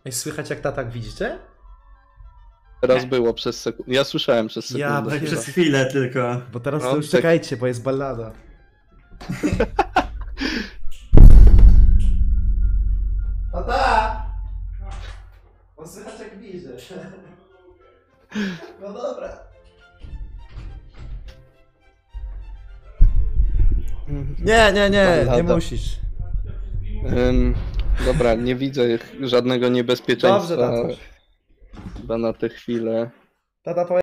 Ej, słychać jak tatak widzicie? Teraz było przez sekundę. Ja słyszałem przez sekundę. Ja Przez chwilę tylko. Bo teraz No, to już tak. czekajcie, bo jest ballada. Tata! Bo słychać jak bliżej. No dobra. Nie Ballada. musisz. Dobra, nie widzę żadnego niebezpieczeństwa Dobrze, tato. chyba na tę chwilę. Tata